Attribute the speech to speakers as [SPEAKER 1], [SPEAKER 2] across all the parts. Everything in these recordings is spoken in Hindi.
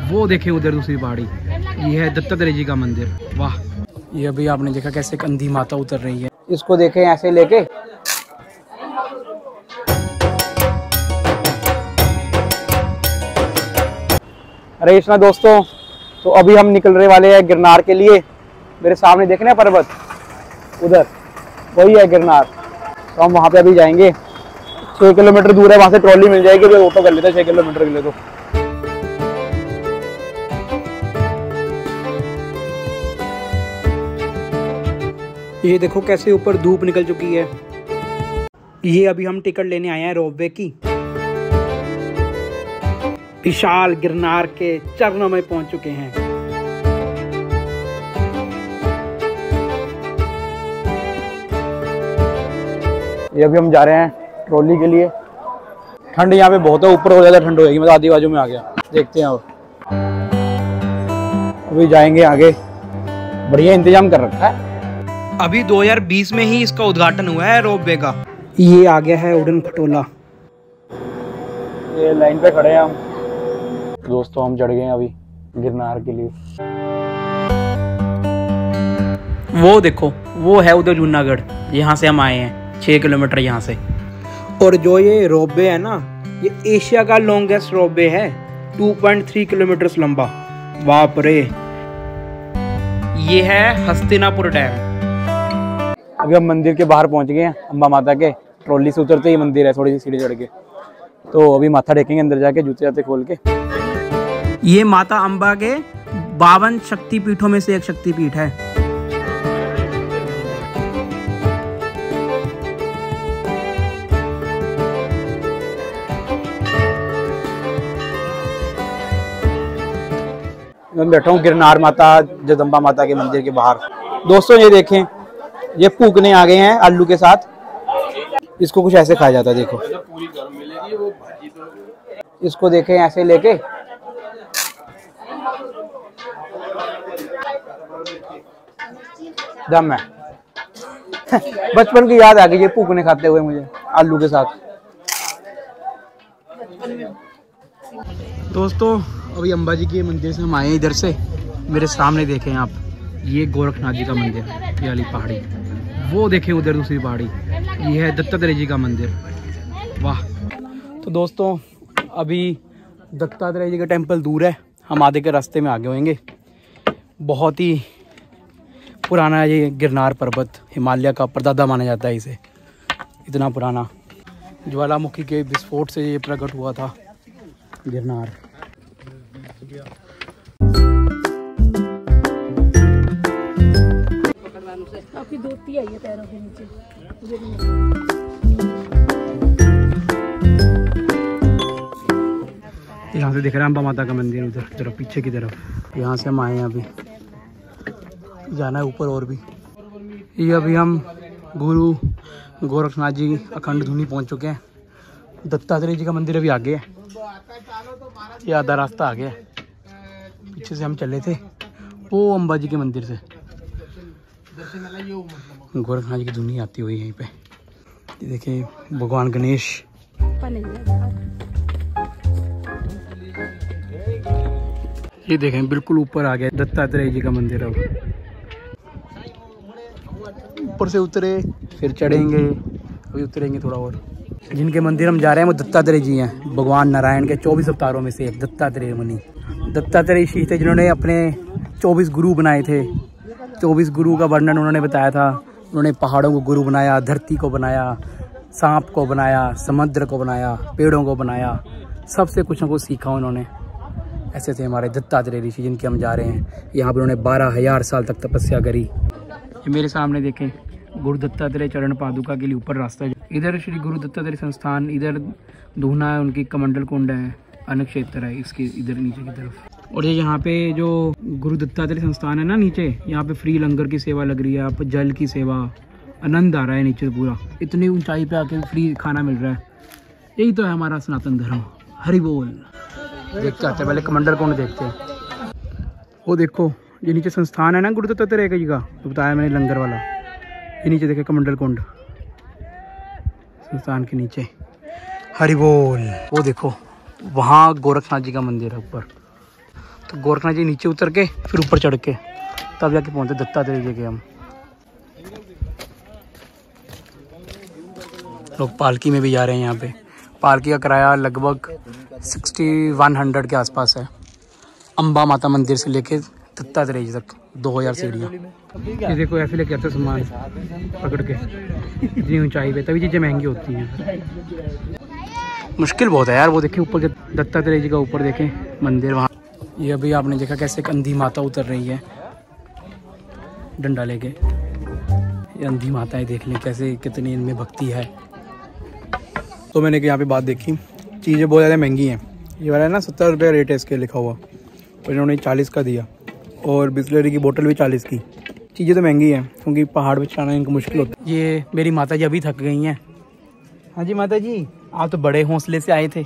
[SPEAKER 1] वो देखे उधर दूसरी पहाड़ी, ये है दत्तात्रेय जी का मंदिर। वाह, ये अभी आपने देखा कैसे अंधी माता उतर रही है। इसको देखें ऐसे लेके। हरे कृष्णा दोस्तों, तो अभी हम निकल रहे वाले हैं गिरनार के लिए। मेरे सामने देख रहे हैं पर्वत, उधर वही है गिरनार। तो हम वहाँ पे अभी जाएंगे। 6 किलोमीटर दूर है, वहाँ से ट्रॉली मिल जाएगी। अभी ऑटो कर लेते हैं 6 किलोमीटर के लिए। तो ये देखो कैसे ऊपर धूप निकल चुकी है। ये अभी हम टिकट लेने आए हैं रोपवे की। विशाल गिरनार के चरणों में पहुंच चुके हैं। ये अभी हम जा रहे हैं ट्रॉली के लिए। ठंड यहाँ पे बहुत है, ऊपर हो ज़्यादा ठंड होगी। मैं तो आधी बाजू में आ गया, देखते हैं। अब अभी जाएंगे आगे। बढ़िया इंतजाम कर रखा है। अभी 2020 में ही इसका उद्घाटन हुआ है रोपवे का। ये आ गया है उड़न खटोला। ये लाइन पे खड़े हैं हम दोस्तों। हम चढ़ गए हैं अभी गिरनार के लिए। वो देखो, वो है उधर जूनागढ़। यहाँ से हम आए हैं 6 किलोमीटर यहाँ से। और जो ये रोपवे है ना, ये एशिया का लॉन्गेस्ट रोपवे है। 2.3 किलोमीटर लंबा। बाप रे। ये है हस्तिनापुर डैम। अभी हम मंदिर के बाहर पहुंच गए हैं, अम्बा माता के। ट्रॉली से उतरते ही मंदिर है, थोड़ी सी सीढ़ी चढ़ के। तो अभी माथा टेकेंगे अंदर जाके, जूते जाते खोल के। ये माता अम्बा के 52 शक्तिपीठों में से एक शक्तिपीठ है। मैं बैठा हूँ गिरनार माता जगदम्बा माता के मंदिर के बाहर। दोस्तों ये देखें, ये पूकने आ गए हैं आलू के साथ। इसको कुछ ऐसे खाया जाता है, देखो। इसको देखें ऐसे लेके। दम है। बचपन की याद आ गई ये पूकने खाते हुए मुझे आलू के साथ। दोस्तों अभी अंबा जी के मंदिर से हम आए हैं इधर से। मेरे सामने देखें आप, ये गोरखनाथ जी का मंदिर है। ये वाली पहाड़ी, वो देखें उधर दूसरी पहाड़ी, ये है दत्तात्रेय जी का मंदिर। वाह। तो दोस्तों अभी दत्तात्रेय जी का टेम्पल दूर है, हम आधे के रास्ते में आगे होंगे। बहुत ही पुराना ये गिरनार पर्वत, हिमालय का परदादा माना जाता है इसे। इतना पुराना, ज्वालामुखी के विस्फोट से ये प्रकट हुआ था गिरनार।
[SPEAKER 2] काफी धोती आई है पैरों के नीचे।
[SPEAKER 1] यहाँ से दिख रहा है अम्बा माता का मंदिर, उधर तरफ पीछे की तरफ। यहाँ से हम आए हैं, अभी जाना है ऊपर और भी। ये अभी हम गुरु गोरखनाथ जी अखंड धुनी पहुँच चुके हैं। दत्तात्रेय जी का मंदिर अभी आगे है, ये आधा रास्ता आ गया। पीछे से हम चले थे वो अम्बा जी के मंदिर से। गोरखनाथ जी की धुनी आती हुई यहीं पे। ये देखिए भगवान गणेश। ये देखें बिल्कुल ऊपर आ गया दत्तात्रेय जी का मंदिर। अब ऊपर से उतरे फिर चढ़ेंगे, अभी उतरेंगे थोड़ा और। जिनके मंदिर हम जा रहे हैं वो दत्तात्रेय जी हैं, भगवान नारायण के 24 अवतारों में से एक दत्तात्रेय मुनि। दत्तात्रेय ऋषि थे जिन्होंने अपने 24 गुरु बनाए थे। 24 गुरु का वर्णन उन्होंने बताया था। उन्होंने पहाड़ों को गुरु बनाया, धरती को बनाया, सांप को बनाया, समुद्र को बनाया, पेड़ों को बनाया, सबसे कुछ ना कुछ सीखा उन्होंने। ऐसे थे हमारे दत्तात्रेय ऋषि जिनके हम जा रहे हैं। यहाँ पर उन्होंने 12,000 साल तक तपस्या करी। ये मेरे सामने देखें गुरु दत्तात्रेय चरण पादुका के लिए ऊपर रास्ता है। इधर श्री गुरु दत्तात्रेय संस्थान, इधर धूना है, उनकी कमंडल कुंड है, अन्न क्षेत्र है इसके इधर नीचे की तरफ। और ये यहाँ पे जो गुरु दत्तात्रेय संस्थान है ना नीचे, यहाँ पे फ्री लंगर की सेवा लग रही है। यहाँ पर जल की सेवा, आनंद आ रहा है नीचे पूरा। इतनी ऊंचाई पे आके फ्री खाना मिल रहा है। यही तो है हमारा सनातन धर्म। हरि बोल। देखते आते हैं, पहले कमंडल कुंड देखते हैं। वो देखो ये नीचे संस्थान है ना गुरु दत्तात्रेय जी का, तो बताया मैंने लंगर वाला। ये नीचे देखे कमंडल कुंड संस्थान के नीचे। हरि बोल। वो देखो वहाँ गोरखनाथ जी का मंदिर है ऊपर। तो गोरखनाथ जी नीचे उतर के फिर ऊपर चढ़ के तब जाके पहुँचे दत्तात्रेय जी के हम लोग। पालकी में भी जा रहे हैं। यहाँ पे पालकी का किराया लगभग 6100 के आसपास है। अम्बा माता मंदिर से लेके दत्तात्रेय जी तक 2000 सीढ़ियाँ। ये देखो ऐसे लेके आते सामान पकड़ के इतनी ऊंचाई पे, तभी चीज़ें महंगी होती हैं। मुश्किल बहुत है यार। वो देखें ऊपर दत्तात्रेय जी का ऊपर देखें मंदिर वहाँ। ये अभी आपने देखा कैसे एक अंधी माता उतर रही है डंडा लेके। ये अंधी माताएं देख लें कैसे, कितनी इनमें भक्ति है। तो मैंने यहाँ पे बात देखी, चीज़ें बहुत ज़्यादा महंगी हैं। ये वाला है ना 70 रुपये रेट है इसके लिखा हुआ, और इन्होंने 40 का दिया, और बिस्लरी की बोतल भी 40 की। चीज़ें तो महंगी हैं क्योंकि पहाड़ पे चढ़ाना इनको मुश्किल होता है। ये मेरी माता जी अभी थक गई हैं। हाँ जी माता जी, आप तो बड़े हौसले से आए थे।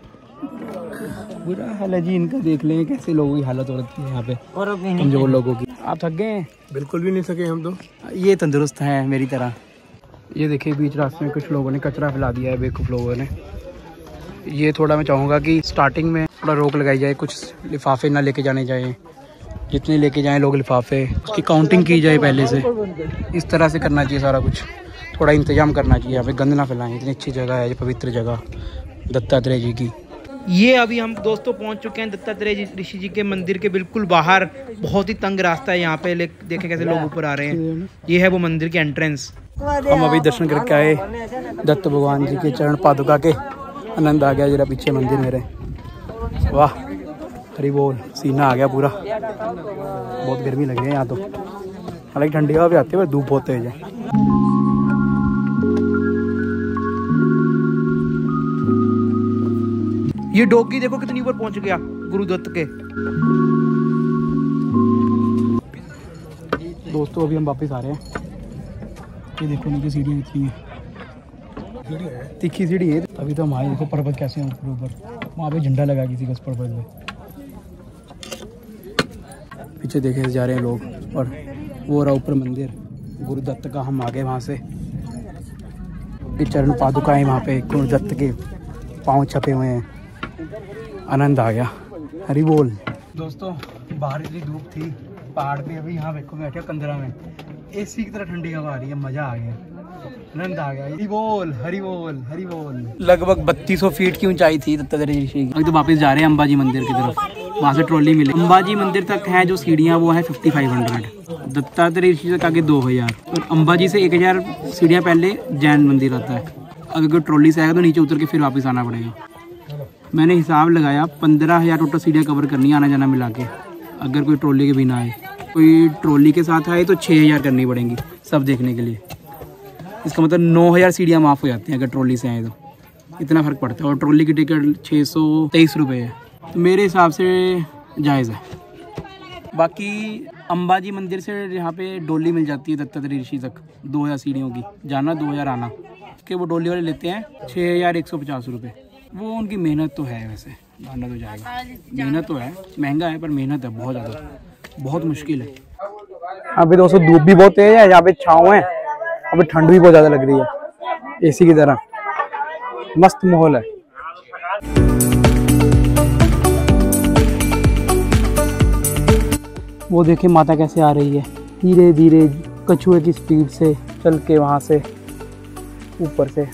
[SPEAKER 1] बुरा हाल है जी इनका, देख लें कैसे लोगों की हालत हो रही है यहाँ पे, कमजोर लोगों की। आप थक गए हैं?
[SPEAKER 3] बिल्कुल भी नहीं थके हम तो।
[SPEAKER 1] ये तंदुरुस्त हैं मेरी तरह। ये देखिए बीच रास्ते में कुछ लोगों ने कचरा फैला दिया है, बेवकूफ़ लोगों ने। ये थोड़ा मैं चाहूँगा कि स्टार्टिंग में थोड़ा रोक लगाई जाए, कुछ लिफाफे ना लेके जाने जाए। जितने लेके जाएं लोग लिफाफे, उसकी काउंटिंग की जाए पहले से। इस तरह से करना चाहिए सारा कुछ, थोड़ा इंतजाम करना चाहिए। यहाँ पे गंद ना फैलाएं। इतनी अच्छी जगह है, ये पवित्र जगह दत्तात्रेय जी की।
[SPEAKER 4] ये अभी हम दोस्तों पहुंच चुके हैं दत्तात्रेय ऋषि जी के मंदिर के बिल्कुल बाहर। बहुत ही तंग रास्ता है यहाँ पे, देखें कैसे लोग ऊपर आ रहे हैं। ये है वो मंदिर की एंट्रेंस।
[SPEAKER 1] हम अभी दर्शन करके आए दत्त भगवान जी के चरण पादुका के। आनंद आ गया जरा पीछे मंदिर मेरे। वाह हरी बोल, सीना आ गया पूरा। बहुत गर्मी लग रही है यहाँ तो, हालांकि ठंडी हवा भी आती है पर धूप बहुत तेज है।
[SPEAKER 4] ये डॉगी देखो कितनी ऊपर पहुंच गया गुरुदत्त के।
[SPEAKER 1] दोस्तों अभी हम वापस आ रहे हैं। ये देखो नीचे सीढ़ियाँ कितनी है, तीखी सीढ़ी है। अभी तो हम आए, देखो पर्वत कैसे हैं ऊपर ऊपर। वहाँ पे झंडा लगा किसी का उस पर्वत में। पीछे देखे जा रहे हैं लोग, और वो रहा ऊपर मंदिर गुरुदत्त का। हम आ गए वहाँ से। ये चरण पादुकाएं वहाँ पे गुरुदत्त के पाँव छपे हुए हैं। आनंद आ गया, हरी बोल। दोस्तों बाहर इतनी धूप थी पहाड़ पे, अभी यहाँ देखो बैठे कंदरा में, एसी की तरह ठंडी हवा आ रही है। मजा आ गया, आनंद आ गया। हरी बोल हरी बोल हरी बोल। लगभग 3200 फीट की ऊंचाई थी दत्तात्रेय ऋषि की। अभी तो वापस जा रहे हैं अंबाजी मंदिर की तरफ। वहाँ से ट्रॉली मिली। अंबाजी मंदिर तक है जो सीढ़ियाँ वो है 5500, दत्तात्रेय ऋषि तक आगे 2000, और अंबाजी से 1000 सीढ़ियाँ पहले जैन मंदिर आता है। अगर कोई ट्रॉली से आएगा तो नीचे उतर के फिर वापस आना पड़ेगा। मैंने हिसाब लगाया 15000 टोटल सीढ़ियाँ कवर करनी है आना जाना मिला के, अगर कोई ट्रॉली के बिना आए। कोई ट्रॉली के साथ आए तो 6000 करनी पड़ेंगी सब देखने के लिए। इसका मतलब 9000 सीढ़ियाँ माफ़ हो जाती हैं अगर ट्रॉली से आए तो। इतना फ़र्क पड़ता है, और ट्रॉली की टिकट 623 रुपये है, तो मेरे हिसाब से जायज़ है। बाकी अंबाजी मंदिर से यहाँ पे डोली मिल जाती है दत्तात्रेय ऋषि तक 2000 सीढ़ियों की, जाना 2000 आना के। वो डोली वाले लेते हैं 6150 रुपये। वो उनकी मेहनत तो है, वैसे मानना तो जाएगा। मेहनत तो है, महंगा है पर मेहनत है बहुत ज़्यादा, बहुत मुश्किल है। अभी दोस्तों धूप भी बहुत तेज है, यहाँ पे छाँव है, अभी ठंड भी बहुत ज़्यादा लग रही है एसी की तरह। मस्त माहौल है। वो देखिए माता कैसे आ रही है धीरे धीरे कछुए की स्पीड से चल के वहाँ से ऊपर से।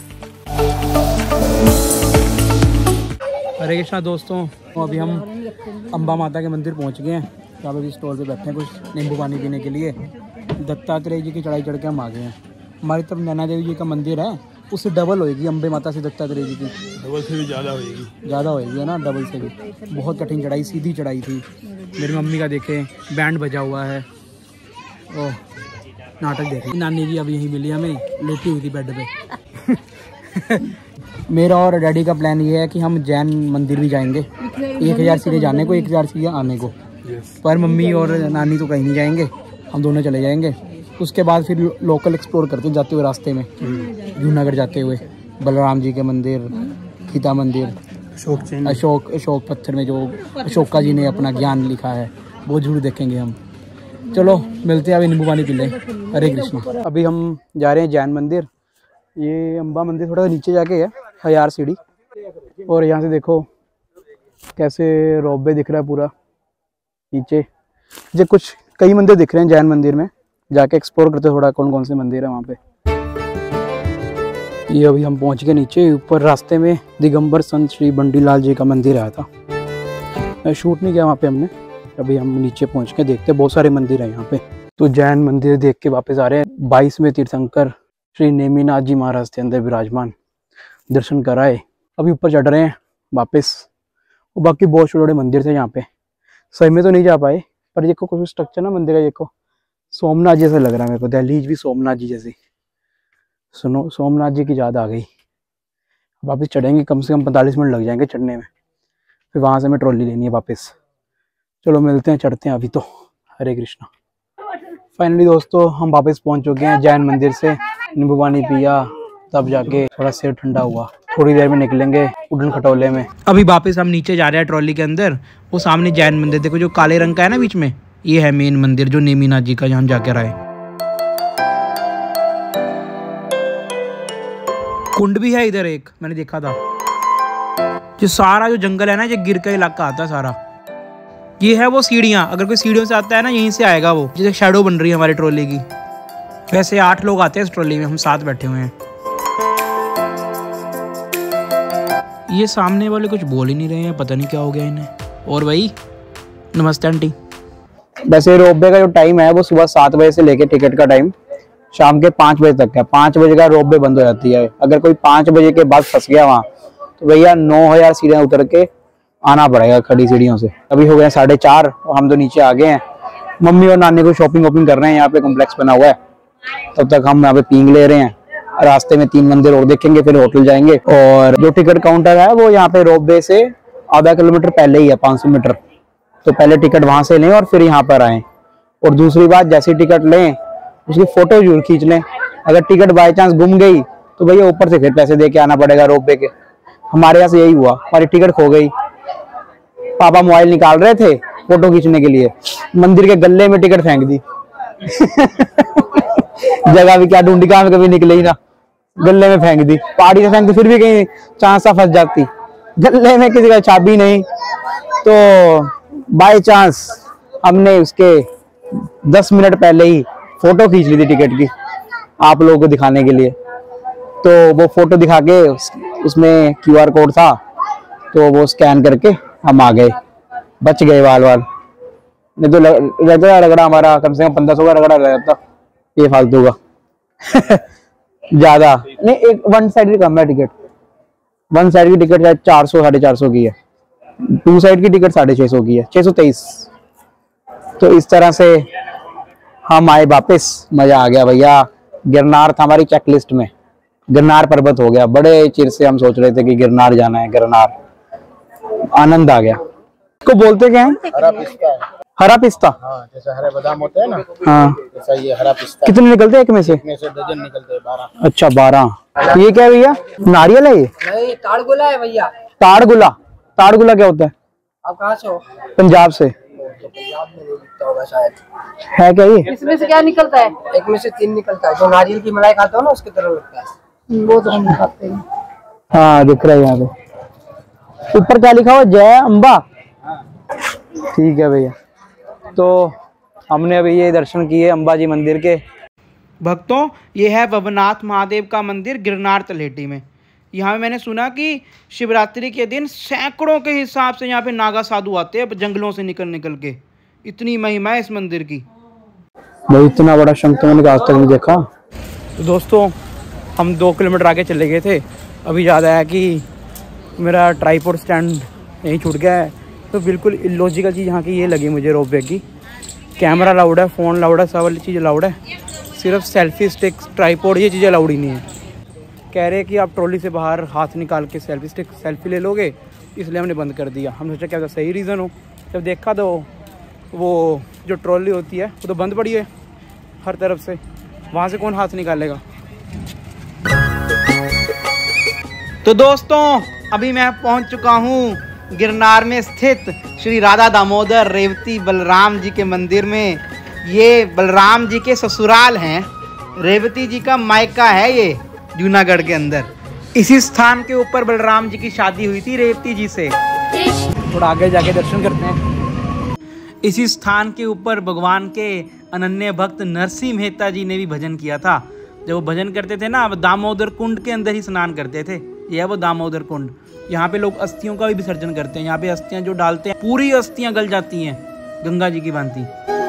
[SPEAKER 1] हरे कृष्णा दोस्तों, तो अभी हम अम्बा माता के मंदिर पहुँच गए हैं। यहाँ पे भी स्टॉल पे बैठे हैं कुछ नींबू पानी पीने के लिए। दत्तात्रेय जी की चढ़ाई चढ़ के हम आ गए हैं। हमारी तरफ नैना देवी जी का मंदिर है, उससे डबल होएगी अम्बे माता से दत्तात्रेय जी की।
[SPEAKER 3] डबल से भी ज़्यादा होएगी
[SPEAKER 1] है ना, डबल से भी। बहुत कठिन चढ़ाई, सीधी चढ़ाई थी। मेरी मम्मी का देखे बैंड बजा हुआ है। ओह नाटक देखे। नानी जी अभी यहीं मिली हमें, लेटी हुई थी बेड पे। मेरा और डैडी का प्लान ये है कि हम जैन मंदिर भी जाएंगे। 1000 सीढ़ी जाने को, 1000 सीढ़ी आने को। पर मम्मी और नानी तो कहीं नहीं जाएंगे, हम दोनों चले जाएंगे। उसके बाद फिर लोकल एक्सप्लोर करते जाते हुए रास्ते में, जूनागढ़ जाते हुए बलराम जी के मंदिर, गीता मंदिर, अशोक पत्थर में जो अशोका जी ने अपना ज्ञान लिखा है वो जरूर देखेंगे हम। चलो मिलते हैं, अभी नींबू पानी पी लें। हरे कृष्णा। अभी हम जा रहे हैं जैन मंदिर। ये अम्बा मंदिर थोड़ा नीचे जाके है, 1000 सीढ़ी। और यहाँ से देखो कैसे रोपवे दिख रहा है पूरा। नीचे मुझे कुछ कई मंदिर दिख रहे हैं जैन मंदिर में, जाके एक्सप्लोर करते थोड़ा कौन कौन से मंदिर है वहाँ पे। ये अभी हम पहुँच गए नीचे। ऊपर रास्ते में दिगंबर संत श्री बंडीलाल जी का मंदिर आया था, शूट नहीं किया वहाँ पे हमने। अभी हम नीचे पहुँच के देखते, बहुत सारे मंदिर हैं यहाँ पे। तो जैन मंदिर देख के वापस आ रहे हैं। 22वें तीर्थंकर श्री नेमिनाथ जी महाराज के अंदर विराजमान, दर्शन कराए। अभी ऊपर चढ़ रहे हैं वापस। और बाकी बहुत छोटे मंदिर थे यहाँ पे, सही में तो नहीं जा पाए, पर देखो कुछ स्ट्रक्चर ना मंदिर का, देखो सोमनाथ जैसा लग रहा है मेरे को। दहलीज भी सोमनाथ जी जैसी, सुनो सोमनाथ जी की याद आ गई। वापस चढ़ेंगे, कम से कम 45 मिनट लग जाएंगे चढ़ने में। फिर वहाँ से हमें ट्रॉली लेनी है वापस। चलो मिलते हैं, चढ़ते हैं अभी तो। हरे कृष्णा। फाइनली दोस्तों हम वापस पहुँच चुके हैं जैन मंदिर से। नींबू पानी पिया, तब जाके थोड़ा सिर ठंडा हुआ। थोड़ी देर में निकलेंगे उड़न खटोले में।
[SPEAKER 4] अभी वापस हम नीचे जा रहे हैं ट्रॉली के अंदर। वो सामने जैन मंदिर देखो, जो काले रंग का है ना बीच में, ये है मेन मंदिर जो नेमिनाथ जी का, जहाँ हम जाके रहे। कुंड भी है इधर एक, मैंने देखा था। जो सारा जो जंगल है ना, ये गिर का इलाका आता है सारा। ये है वो सीढ़ियाँ, अगर कोई सीढ़ियों से आता है ना, यहीं से आएगा वो। जैसे शैडो बन रही है हमारी ट्रॉली की। वैसे 8 लोग आते हैं इस ट्रॉली में, हम 7 बैठे हुए हैं। ये सामने वाले कुछ बोल ही नहीं रहे हैं, पता नहीं क्या हो गया इन्हें। और भाई नमस्ते आंटी।
[SPEAKER 1] वैसे रोपवे का जो टाइम है वो सुबह 7 बजे से लेके टिकट का टाइम शाम के 5 बजे तक है। 5 बजे का रोपवे बंद हो जाती है। अगर कोई 5 बजे के बाद फंस गया वहाँ, तो भैया 9000 सीढ़ियाँ उतर के आना पड़ेगा खड़ी सीढ़ियों से। अभी हो गए 4:30 और हम तो नीचे आ गए हैं। मम्मी और नानी को शॉपिंग वॉपिंग कर रहे हैं, यहाँ पे कॉम्प्लेक्स बना हुआ है। तब तक हम यहाँ पे पींग ले रहे हैं। रास्ते में 3 मंदिर और देखेंगे, फिर होटल जाएंगे। और जो टिकट काउंटर है वो यहाँ पे रोपवे से आधा किलोमीटर पहले ही है, 500 मीटर। तो पहले टिकट वहां से लें और फिर यहाँ पर आए। और दूसरी बात, जैसी टिकट लें उसकी फोटो जरूर खींच लें। अगर टिकट बाई चांस गुम गई तो भैया ऊपर से फिर पैसे दे के आना पड़ेगा रोपवे के। हमारे यहाँ से यही हुआ, हमारी टिकट खो गई। पापा मोबाइल निकाल रहे थे फोटो खींचने के लिए, मंदिर के गले में टिकट फेंक दी। जगह भी क्या ढूंढी, कहाँ में कभी निकले ही ना, गले में फेंक दी। पहाड़ी से फेंकती फिर भी कहीं चांस फंस जाती, गले में किसी का चाबी नहीं। तो बाय चांस हमने उसके 10 मिनट पहले ही फोटो खींच ली थी टिकट की, आप लोगों को दिखाने के लिए। तो वो फोटो दिखा के उसमें QR कोड था, तो वो स्कैन करके हम आ गए, बच गए वाल। नहीं तो रहता रगड़ा हमारा कम से कम 1500 का रगड़ा रहता ये फालतू का। ज्यादा नहीं, एक 1 साइड की कम है टिकट। 1 साइड की टिकट शायद 400 450 की है, 2 साइड की टिकट 650 की है, 623। तो इस तरह से हम आए वापस। मजा आ गया भैया। गिरनार था हमारी चेकलिस्ट में, गिरनार पर्वत हो गया। बड़े चिर से हम सोच रहे थे कि गिरनार जाना है, गिरनार। आनंद आ गया। इसको बोलते क्या है?
[SPEAKER 3] हरा पिस्ता है।
[SPEAKER 1] हरा पिस्ता।
[SPEAKER 3] हाँ, जैसे हरे बादाम होते हैं ना,
[SPEAKER 1] हाँ
[SPEAKER 3] जैसा ये हरा पिस्ता।
[SPEAKER 1] कितने निकलते हैं एक में से?
[SPEAKER 3] में से डजन निकलते हैं 12।
[SPEAKER 1] अच्छा 12। ये क्या है भैया? नारियल है ये?
[SPEAKER 5] नहीं, ताड़गुला है भैया।
[SPEAKER 1] ताड़गुला? ताड़गुला क्या होता है?
[SPEAKER 5] आप कहाँ से हो?
[SPEAKER 1] पंजाब से।
[SPEAKER 5] तो पंजाब में नहीं दिखता होगा शायद।
[SPEAKER 1] है क्या ये?
[SPEAKER 2] इसमें से क्या निकलता है?
[SPEAKER 5] एक में से 3 निकलता है। जो नारियल की मलाई खाते हो ना, उसकी तरह लगता है।
[SPEAKER 2] वो तो हम नहीं खाते हैं।
[SPEAKER 1] हाँ दिख रहा है यहाँ पे। ऊपर क्या लिखा हुआ? जय अम्बा। ठीक है भैया। तो हमने अभी ये दर्शन किए अंबाजी मंदिर के।
[SPEAKER 4] भक्तों, ये है भवनाथ महादेव का मंदिर गिरनार तलहटी में। यहाँ पे मैंने सुना कि शिवरात्रि के दिन सैकड़ों के हिसाब से यहाँ पे नागा साधु आते हैं जंगलों से निकल के। इतनी महिमा है इस मंदिर की।
[SPEAKER 1] भाई इतना बड़ा शंख तो मैंने आज तक नहीं देखा।
[SPEAKER 4] तो दोस्तों, हम 2 किलोमीटर आगे चले गए थे। अभी याद आया कि मेरा ट्राइपॉड स्टैंड यहीं छूट गया है। तो बिल्कुल इलॉजिकल चीज़ यहाँ की ये लगी मुझे रोपवे की। कैमरा अलाउड है, फ़ोन अलाउड है, सब वाली चीज़ अलाउड है, सिर्फ सेल्फी स्टिक, ट्राइपॉड, ये चीज़ें अलाउड ही नहीं है। कह रहे कि आप ट्रॉली से बाहर हाथ निकाल के सेल्फी स्टिक सेल्फी ले लोगे, इसलिए हमने बंद कर दिया। हम सोचा क्या सही रीज़न हो। जब देखा तो वो जो ट्रॉली होती है वो तो बंद पड़ी है हर तरफ से, वहाँ से कौन हाथ निकालेगा। तो दोस्तों, अभी मैं पहुँच चुका हूँ गिरनार में स्थित श्री राधा दामोदर रेवती बलराम जी के मंदिर में। ये बलराम जी के ससुराल हैं, रेवती जी का मायका है ये जूनागढ़ के अंदर। इसी स्थान के ऊपर बलराम जी की शादी हुई थी रेवती जी से। थोड़ा आगे जाके दर्शन करते हैं। इसी स्थान के ऊपर भगवान के अनन्य भक्त नरसिंह मेहता जी ने भी भजन किया था। जब वो भजन करते थे ना, दामोदर कुंड के अंदर ही स्नान करते थे। यह है वो दामोदर कुंड। यहाँ पे लोग अस्थियों का भी विसर्जन करते हैं। यहाँ पे अस्थियाँ जो डालते हैं, पूरी अस्थियाँ गल जाती हैं गंगा जी की भांति।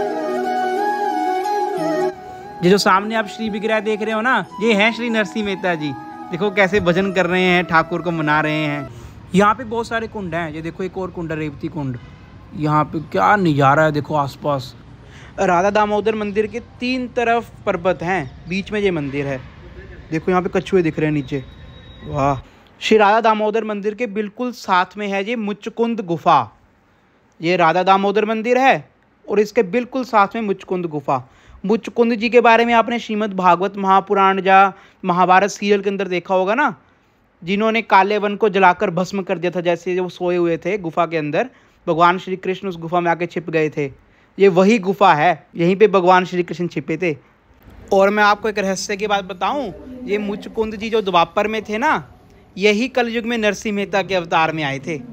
[SPEAKER 4] ये जो सामने आप श्री विग्रह देख रहे हो ना, ये है श्री नरसिंह मेहता जी। देखो कैसे भजन कर रहे हैं, ठाकुर को मना रहे हैं। यहाँ पे बहुत सारे कुंड हैं। ये देखो एक और कुंड है, रेवती कुंड। यहाँ पे क्या नज़ारा है, देखो आसपास। राधा दामोदर मंदिर के 3 तरफ पर्वत हैं, बीच में ये मंदिर है। देखो यहाँ पे कछुए दिख रहे हैं नीचे, वाह। श्री राधा दामोदर मंदिर के बिल्कुल साथ में है ये मुचकुंद गुफा। ये राधा दामोदर मंदिर है और इसके बिल्कुल साथ में मुचकुंद गुफा। मुचकुंद जी के बारे में आपने श्रीमद् भागवत महापुराण या महाभारत सीरियल के अंदर देखा होगा ना, जिन्होंने काले वन को जलाकर भस्म कर दिया था। जैसे वो सोए हुए थे गुफा के अंदर, भगवान श्री कृष्ण उस गुफा में आके छिप गए थे। ये वही गुफा है, यहीं पे भगवान श्री कृष्ण छिपे थे। और मैं आपको एक रहस्य की बात बताऊं, ये मुचकुंद जी जो द्वापर में थे ना, यही कलयुग में नरसिंह मेहता के अवतार में आए थे।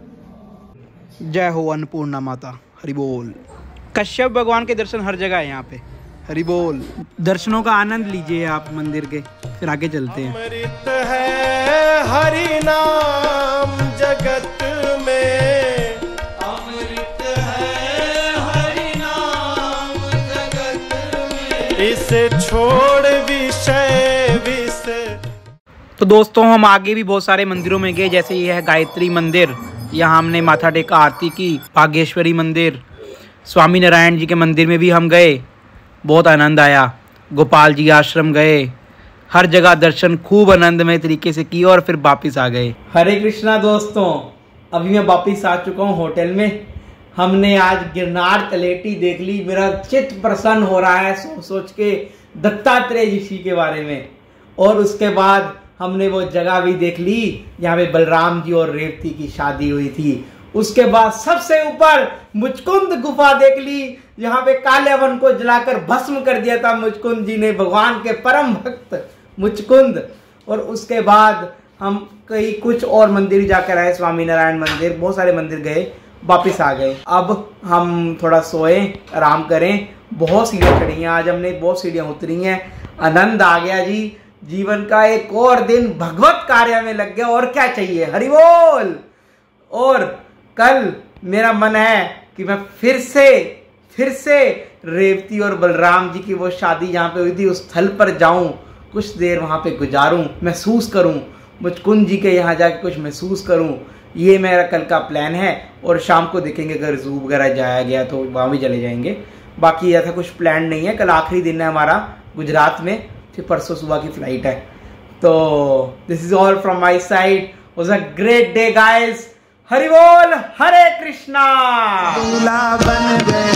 [SPEAKER 4] जय हो अन्नपूर्णा माता, हरि बोल। कश्यप भगवान के दर्शन हर जगह है यहाँ पे, हरि बोल। दर्शनों का आनंद लीजिए आप मंदिर के, फिर आगे चलते हैं।
[SPEAKER 6] अमृत है हरि नाम जगत में, अमृत है हरि नाम जगत में, इसे छोड़ विषय विषय।
[SPEAKER 4] तो दोस्तों हम आगे भी बहुत सारे मंदिरों में गए, जैसे ये है गायत्री मंदिर, यहाँ हमने माथा टेका, आरती की। बागेश्वरी मंदिर, स्वामी नारायण जी के मंदिर में भी हम गए, बहुत आनंद आया। गोपाल जी आश्रम गए, हर जगह दर्शन खूब आनंदमय तरीके से किए और फिर वापस आ गए। हरे कृष्णा दोस्तों, अभी मैं वापस आ चुका हूँ होटल में। हमने आज गिरनार तलेटी देख ली। मेरा चित्त प्रसन्न हो रहा है सोच सोच के दत्तात्रेय जी के बारे में। और उसके बाद हमने वो जगह भी देख ली जहाँ पे बलराम जी और रेवती की शादी हुई थी। उसके बाद सबसे ऊपर मुचकुंद गुफा देख ली, जहाँ पे काले वन को जलाकर भस्म कर दिया था मुचकुंद जी ने, भगवान के परम भक्त मुचकुंद। और उसके बाद हम कई कुछ और मंदिर जाकर आए, स्वामी नारायण मंदिर, बहुत सारे मंदिर गए, वापिस आ गए। अब हम थोड़ा सोए, आराम करें। बहुत सीढ़ियाँ चढ़ी हैं आज हमने, बहुत सीढ़ियाँ उतरी हैं, आनंद आ गया जी। जीवन का एक और दिन भगवत कार्य में लग गया, और क्या चाहिए, हरि बोल। और कल मेरा मन है कि मैं फिर से रेवती और बलराम जी की वो शादी जहाँ पे हुई थी उस स्थल पर जाऊं, कुछ देर वहाँ पे गुजारूं, महसूस करूं, मुचकुंद जी के यहाँ जाके कुछ महसूस करूं। ये मेरा कल का प्लान है। और शाम को देखेंगे अगर जू वगैरह जाया गया तो वहाँ भी चले जाएंगे। बाकी ऐसा कुछ प्लान नहीं है। कल आखिरी दिन है हमारा गुजरात में, फिर परसों सुबह की फ्लाइट है। तो this is all from my side. Was a great day guys. Hari बोल, हरे कृष्णा।
[SPEAKER 6] दूल्हा बन गए